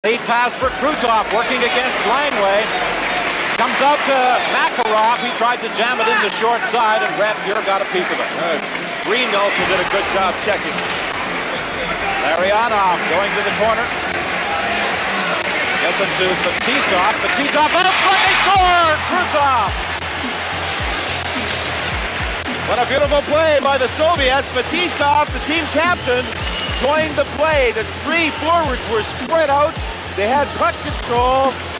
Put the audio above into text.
Lead pass for Krutov, working against Langway. Comes out to Makarov. He tried to jam it in the short side, and Randevou got a piece of it. Green also did a good job checking. Larionov going to the corner. Gets it to Fetisov. Fetisov on a foot, they score! Krutov! What a beautiful play by the Soviets. Fetisov, the team captain, joined the play. The three forwards were spread out. They had puck control.